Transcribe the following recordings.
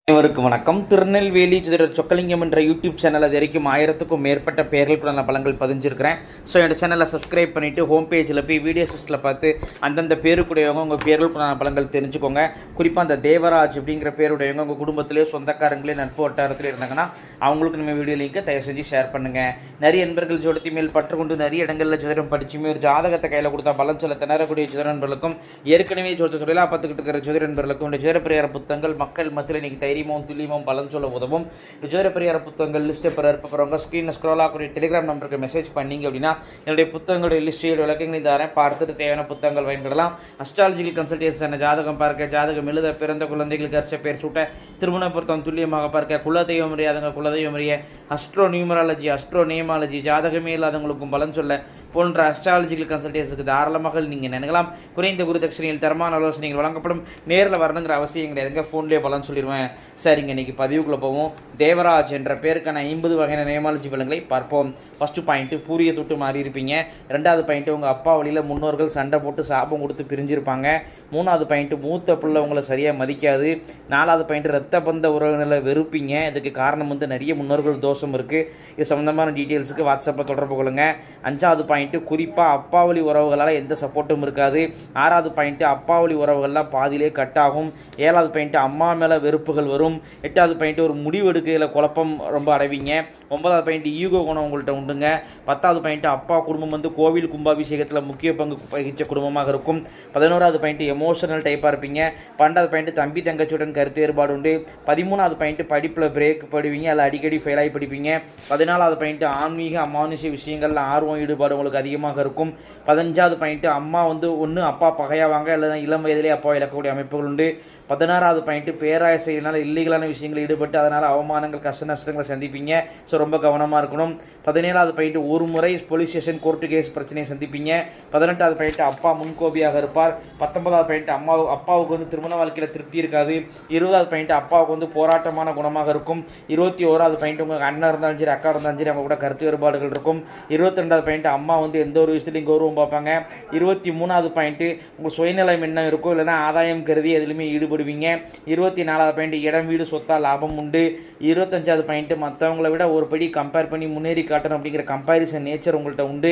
அனைவருக்கும் வணக்கம். திருநெல்வேலி சொக்கலிங்கம் என்ற யூடியூப் சேனல் அது வரைக்கும் 1000க்கும் மேற்பட்ட பெயர்களுக்குள்ள பலங்கள் பதிஞ்சிருக்கிறேன். ஸோ என்னோட சேனலை சப்ஸ்கிரைப் பண்ணிவிட்டு ஹோம் பேஜில் போய் வீடியோ லிஸ்ட்டில் பார்த்து அந்தந்த பேருக்குடையவங்க உங்கள் பேர்களுக்குள்ள பலங்கள் தெரிஞ்சுக்கோங்க. குறிப்பாக அந்த தேவராஜ் அப்படிங்கிற பேருடையவங்க உங்கள் குடும்பத்திலே சொந்தக்காரங்களே நட்பு வட்டாரத்தில் இருந்தாங்கன்னா அவங்களுக்கு நம்ம வீடியோ லிங்கை தயவு செஞ்சு ஷேர் பண்ணுங்கள். நிறைய நண்பர்கள் ஜோடத்தி மேல் பற்று கொண்டு நிறைய இடங்களில் ஜோதிடம் படிச்சுமே ஒரு ஜாதகத்தை கையில் கொடுத்தா பலன் சொல்ல திணறக்கூடிய ஜோதிட நண்பர்களுக்கும் ஏற்கனவே ஜோதிட தொழிலாக பார்த்துக்கிட்டு இருக்கிற ஜோதிட நண்பர்களுக்கும் இந்த ஜோதிட பிரியார புத்தகங்கள் மக்கள் மத்தியில் இன்னைக்கு தைரியமும் துல்லியமும் பலன் சொல்ல உதவும். ஜோதிட பிரியார புத்தகங்கள் லிஸ்ட்டை பிறப்பவங்க ஸ்க்ரீனில் ஸ்க்ரோல் ஆகக்கூடிய டெலிகிராம் நம்பருக்கு மெசேஜ் பண்ணீங்க அப்படின்னா என்னுடைய புத்தகங்களுடைய லிஸ்டோட விளக்கங்களை தரேன். பார்த்துட்டு தேவையான புத்தகங்கள் பயன்படலாம். அஸ்ட்ராலஜிக்கல் கன்சல்டேஷன் ஜாதகம் பார்க்க, ஜாதகம் எழுத, பிறந்த குழந்தைகளுக்கு அரிச பேர் சூட்ட, திருமண பொருத்தம் துல்லியமாக பார்க்க, குலதெய்வம் அறியாதவங்க குலதெய்வம் அறிய, அஸ்ட்ரோ நியூமராலஜி, அஸ்ட்ரோ நேமாலஜி, ஜாதகமே இல்லாதவங்களுக்கும் பலன் சொல்ல போன்ற அஸ்ட்ராலஜிக்கல் கன்சல்டேஷனுக்கு தாராளமாக நீங்கள் நினைக்கலாம். குறைந்த குரு தட்சணையில் தரமான ஆலோசனைகள் வழங்கப்படும். நேரில் வரணுங்கிற அவசியம் கிடையாதுங்க, ஃபோன்லேயே பலன் சொல்லிடுவேன். சரிங்க, இன்னைக்கு பதிவுக்குள்ளே போவோம். தேவராஜ் என்ற பேருக்கான 50 வகையான நேமாலஜி பலன்களை பார்ப்போம். ஃபர்ஸ்ட் பாயிண்ட், பூரிய தொட்டு மாறி இருப்பீங்க. ரெண்டாவது பாயிண்ட், உங்கள் அப்பா வழியில் முன்னோர்கள் சண்டை போட்டு சாபம் கொடுத்து பிரிஞ்சிருப்பாங்க. மூணாவது பாயிண்ட், மூத்த பிள்ளை உங்களை சரியாக மதிக்காது. நாலாவது பாயிண்ட், ரத்த பந்த உறவுகளை வெறுப்பீங்க. இதுக்கு காரணம் நிறைய முன்னோர்கள் தோஷம் இருக்குது. இது சம்மந்தமான டீட்டெயில்ஸுக்கு வாட்ஸ்அப்பில் தொடர்பு கொள்ளுங்க. அஞ்சாவது பாயிண்ட், குறிப்பாக அப்பாவளி உறவுகளால் எந்த சப்போர்ட்டும் இருக்காது. ஆறாவது பாயிண்ட், அப்பாவளி உறவுகள்லாம் பாதியிலே கட் ஆகும். ஏழாவது பாயிண்ட், அம்மா மேலே வெறுப்புகள் வரும். எட்டாவது பாயிண்ட், ஒரு முடிவு எடுக்கையில் குழப்பம் ரொம்ப அடைவீங்க. ஒன்பதாவது பாயிண்ட், ஈகோ குணம் உங்கள்கிட்ட உண்டுங்க. பத்தாவது பாயிண்ட், அப்பா குடும்பம் கோவில் கும்பாபிஷேகத்தில் முக்கிய பங்கு வகிச்ச குடும்பமாக இருக்கும். 11வது பாயிண்ட், எமோஷனல் டைப்பாக இருப்பீங்க. 12வது பாயிண்ட், தம்பி தங்கச்சியுடன் கருத்து வேறுபாடு உண்டு. 13வது பாயிண்ட், படிப்பில் பிரேக் படுவீங்க, அதில் அடிக்கடி ஃபெயிலாகி படிப்பீங்க. 14வது பாயிண்ட், ஆன்மீக அமானுஷ விஷயங்கள்ல ஆர்வம் ஈடுபாடு உங்களுக்கு அதிகமாக இருக்கும். 15வது பாயிண்ட், அம்மா ஒன்று அப்பா பகையாவாங்க அல்லது இளம் வயதிலே அப்பா இழக்கக்கூடிய அமைப்புகள் உண்டு. 16வது பாயிண்ட், பேராசையினால் இல்லீகலான விஷயங்கள் ஈடுபட்டு அதனால் அவமானங்கள் கஷ்ட நஷ்டங்களை சந்திப்பீங்க. ஸோ ரொம்ப கவனமாக இருக்கணும். 17வது பாயிண்ட், ஒரு முறை போலீஸ் ஸ்டேஷன் கோர்ட்டு கேஸ் பிரச்சனையை சந்திப்பீங்க. 18வது பாயிண்ட், அப்பா முன்கோபியாக இருப்பார். 19வது பாயிண்ட், அப்பாவுக்கு திருமண வாழ்க்கையில் திருப்தி இருக்காது. 20வது பாயிண்ட், அப்பாவுக்கு போராட்டமான குணமாக இருக்கும். 21வது பாயிண்ட், உங்களுக்கு அண்ணன் இருந்தாலும் சரி அக்கா இருந்தாலும் சரி அவங்க கூட கருத்து வேறுபாடுகள் இருக்கும். 22வது பாயிண்ட், அம்மா எந்த ஒரு விஷயத்திலையும் கௌரவம் பார்ப்பாங்க. 23வது பாயிண்ட், உங்கள் சுயநலம் என்ன இருக்கும் இல்லைன்னா ஆதாயம் கருதி எதுலையுமே ஈடுபடுவீங்க. 24வது பாயிண்ட், இடம் வீடு சொத்தா லாபம் உண்டு. 25வது பாயிண்ட், மற்றவங்களை விட ஒரு படி கம்பேர் பண்ணி முன்னேறி காட்டணும் அப்படிங்கிற கம்பேரிசன் நேச்சர் உங்கள்கிட்ட உண்டு.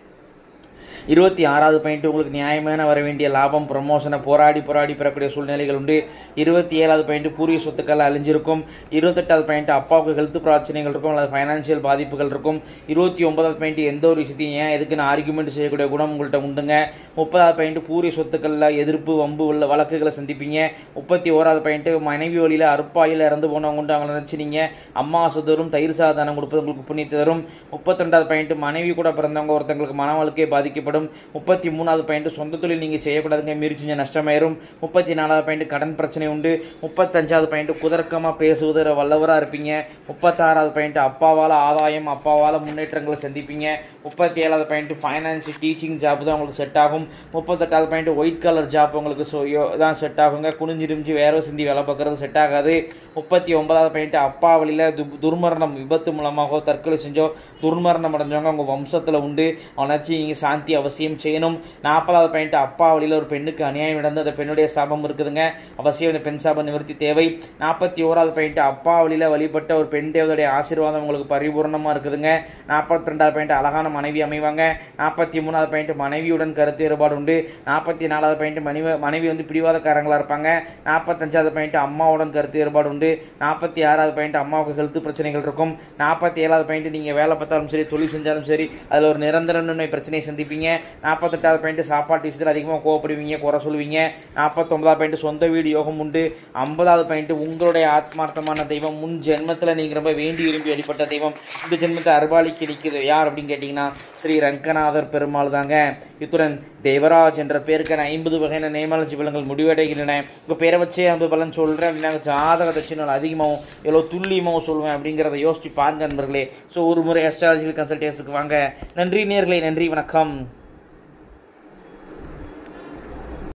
26வது பாயிண்ட், உங்களுக்கு நியாயமான வர வேண்டிய லாபம் ப்ரமோஷனை போராடி பெறக்கூடிய சூழ்நிலைகள் உண்டு. 27வது பாயிண்ட், பூரிய சொத்துக்கள் அழிஞ்சிருக்கும். 28வது பாயிண்ட், அப்பாவுக்கு ஹெல்த் பிரச்சனைகள் இருக்கும் அல்லது ஃபைனான்சியல் பாதிப்புகள் இருக்கும். 29வது பாயிண்ட், எந்த ஒரு விஷயத்தையும் ஏன் எதுக்குன்னு ஆர்குமெண்ட் செய்யக்கூடிய குணம் உங்கள்கிட்ட உண்டுங்க. 30வது பாயிண்ட், பூரிய சொத்துக்களில் எதிர்ப்பு வம்பு உள்ள வழக்குகளை சந்திப்பீங்க. 31வது பாயிண்ட், மனைவி வழியில் அற்பாயில் இறந்து போனவங்க உண்டு, அவங்களை நினச்சினீங்க அம்மாவாசை தரும் தயிர் சாதனம் கொடுப்பது உங்களுக்கு புண்ணியத்தை தரும். 32வது பாயிண்ட், மனைவி கூட பிறந்தவங்க ஒருத்தங்களுக்கு மன வாழ்க்கையை பாதிக்கப்படும். 33வது பாயிண்ட், சொந்த தொழில் நீங்கள் செய்யக்கூடாதுங்க, மீறி செஞ்ச நஷ்டமாயிரும். 34வது பாயிண்ட், கடன் பிரச்சனை உண்டு. 35வது பாயிண்ட், குதர்க்கமாக பேசுவது வல்லவராக இருப்பீங்க. 36வது பாயிண்ட், அப்பாவால் ஆதாயம் அப்பாவால் முன்னேற்றங்களை சந்திப்பீங்க. 37வது பாயிண்ட், ஃபைனான்ஸ் டீச்சிங் ஜாப் தான் உங்களுக்கு செட் ஆகும். 38வது பாயிண்ட், ஒயிட் கலர் ஜாப் உங்களுக்கு தான் செட் ஆகுங்க. குனிஞ்சிருமிச்சு வேற சிந்தி வேலை பார்க்கறது செட் ஆகாது. 39வது பாயிண்ட், அப்பா வழியில் துர்மரணம் விபத்து மூலமாக தற்கொலை செஞ்சோ துர்மரணம் அடைஞ்சவங்க உங்கள் வம்சத்தில் உண்டு, அவனாச்சு நீங்கள் சாந்தி அவசியம் செய்யணும். 40வது பாயிண்ட், அப்பா வழியில் ஒரு பெண்ணுக்கு அநியாயம் நடந்து அந்த பெண்ணுடைய சாபம் இருக்குதுங்க, அவசியம் இந்த பெண் சாபம் நிவர்த்தி தேவை. 41வது பாயிண்ட், அப்பா வழியில் வழிபட்ட ஒரு பெண் தேவதைய ஆசீர்வாதம் உங்களுக்கு பரிபூர்ணமாக இருக்குதுங்க. 42வது பாயிண்ட், அழகான மனைவி அமைவாங்க. 43வது பாயிண்ட், மனைவியுடன் கருத்து வேறுபாடு உண்டு. 44வது பாயிண்ட், மனைவி பிடிவாதக்காரங்களாக இருப்பாங்க. 45வது பாயிண்ட், அம்மாவுடன் கருத்து வேறுபாடு உண்டு. 46வது பாயிண்ட், அம்மாவுக்கு ஹெல்த் பிரச்சனைகள் இருக்கும். 47வது பாயிண்ட், நீங்கள் வேலை பார்த்தாலும் சரி தொழில் செஞ்சாலும் சரி அதில் ஒரு நிரந்தர பிரச்சனையை சந்திப்பீங்க. 48வது பாயிண்ட், சாப்பாட்டு விஷயத்தில் அதிகமாக கோவப்படுவீங்க, குறை சொல்லுவீங்க. 49வது பாயிண்ட், சொந்த வீடு யோகம் உண்டு. 50வது பாயிண்ட், உங்களுடைய ஆத்மார்த்தமான தெய்வம் முன் ஜென்மத்தில் நீங்கள் ரொம்ப வேண்டி விரும்பி வழிபட்ட தெய்வம் இந்த ஜென்மத்தை அருள்பாலிக்க நிற்கிறது யார் அப்படின்னு கேட்டிங்கன்னா ஸ்ரீ ரங்கநாதர் பெருமாள் தாங்க. இத்துடன் தேவராஜ் என்ற பேருக்கான 50 வகையான நேமாலஜி பலன்கள் முடிவடைகின்றன. இப்போ பேரை வச்சே 50 பலன் சொல்கிறேன் அப்படின்னா ஜாதக தட்சினால் அதிகமாகவும் எவ்வளோ துல்லியமாகவும் சொல்லுவேன் அப்படிங்கிறத யோசிச்சு பாருங்க நண்பர்களே. ஸோ ஒரு முறை அஸ்ட்ராலஜிக்கல் கன்சல்டேஷனுக்கு வாங்க. நன்றி நேயர்களே, நன்றி, வணக்கம்.